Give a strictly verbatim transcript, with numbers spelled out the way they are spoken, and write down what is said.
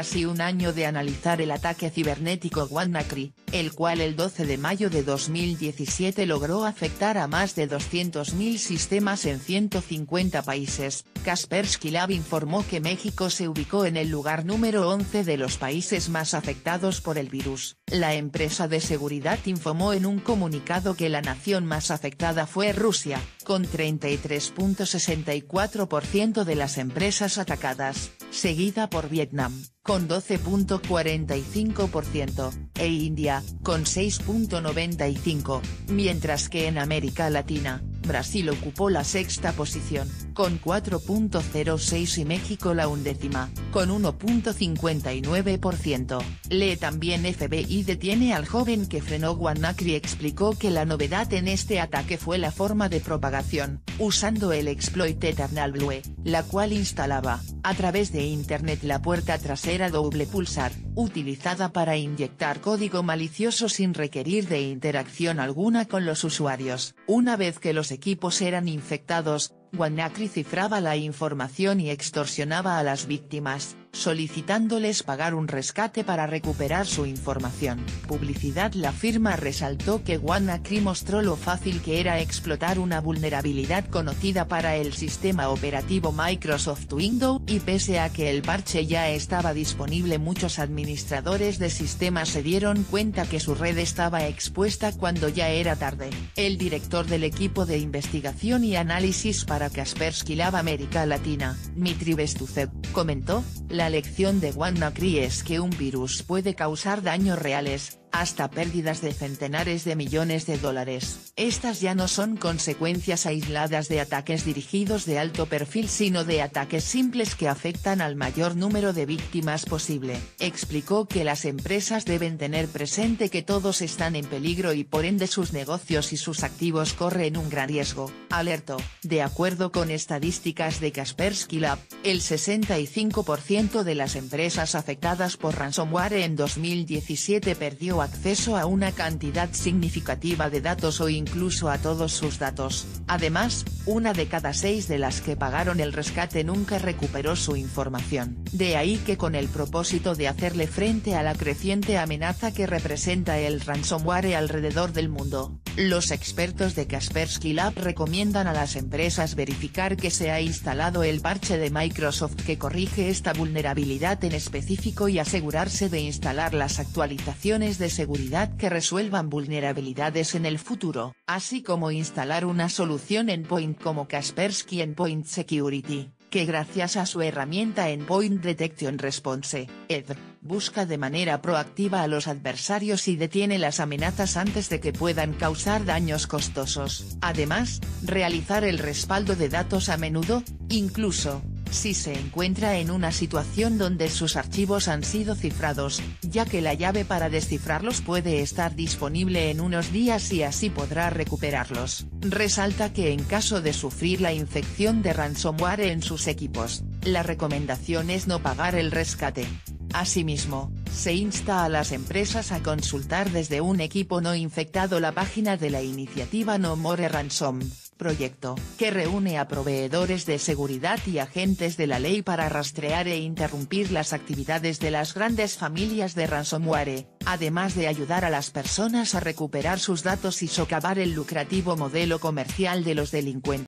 casi un año de analizar el ataque cibernético WannaCry, el cual el doce de mayo de dos mil diecisiete logró afectar a más de doscientos mil sistemas en ciento cincuenta países, Kaspersky Lab informó que México se ubicó en el lugar número once de los países más afectados por el virus. La empresa de seguridad informó en un comunicado que la nación más afectada fue Rusia, con treinta y tres punto sesenta y cuatro por ciento de las empresas atacadas, seguida por Vietnam, con doce punto cuarenta y cinco por ciento, e India, con seis punto noventa y cinco por ciento, mientras que en América Latina, Brasil ocupó la sexta posición, con cuatro punto cero seis y México la undécima, con uno punto cincuenta y nueve por ciento. Lee también F B I detiene al joven que frenó WannaCry. Explicó que la novedad en este ataque fue la forma de propagación, usando el exploit EternalBlue, la cual instalaba, a través de Internet la puerta trasera doble pulsar, utilizada para inyectar código malicioso sin requerir de interacción alguna con los usuarios. Una vez que los equipos eran infectados, WannaCry cifraba la información y extorsionaba a las víctimas, solicitándoles pagar un rescate para recuperar su información. Publicidad. La firma resaltó que WannaCry mostró lo fácil que era explotar una vulnerabilidad conocida para el sistema operativo Microsoft Windows, y pese a que el parche ya estaba disponible, muchos administradores de sistemas se dieron cuenta que su red estaba expuesta cuando ya era tarde. El director del equipo de investigación y análisis para Kaspersky Lab América Latina, Dmitry Bestuzev, comentó: "La lección de WannaCry es que un virus puede causar daños reales, hasta pérdidas de centenares de millones de dólares. Estas ya no son consecuencias aisladas de ataques dirigidos de alto perfil, sino de ataques simples que afectan al mayor número de víctimas posible". Explicó que las empresas deben tener presente que todos están en peligro y por ende sus negocios y sus activos corren un gran riesgo. Alertó: "De acuerdo con estadísticas de Kaspersky Lab, el sesenta y cinco por ciento de las empresas afectadas por ransomware en dos mil diecisiete perdió acceso a una cantidad significativa de datos o incluso a todos sus datos. Además, una de cada seis de las que pagaron el rescate nunca recuperó su información. De ahí que con el propósito de hacerle frente a la creciente amenaza que representa el ransomware alrededor del mundo, los expertos de Kaspersky Lab recomiendan a las empresas verificar que se ha instalado el parche de Microsoft que corrige esta vulnerabilidad en específico y asegurarse de instalar las actualizaciones de seguridad que resuelvan vulnerabilidades en el futuro, así como instalar una solución endpoint como Kaspersky Endpoint Security, que gracias a su herramienta Endpoint Detection Response, E D R, busca de manera proactiva a los adversarios y detiene las amenazas antes de que puedan causar daños costosos. Además, realizar el respaldo de datos a menudo, incluso si se encuentra en una situación donde sus archivos han sido cifrados, ya que la llave para descifrarlos puede estar disponible en unos días y así podrá recuperarlos. Resalta que en caso de sufrir la infección de ransomware en sus equipos, la recomendación es no pagar el rescate. Asimismo, se insta a las empresas a consultar desde un equipo no infectado la página de la iniciativa No More Ransom, proyecto que reúne a proveedores de seguridad y agentes de la ley para rastrear e interrumpir las actividades de las grandes familias de ransomware, además de ayudar a las personas a recuperar sus datos y socavar el lucrativo modelo comercial de los delincuentes.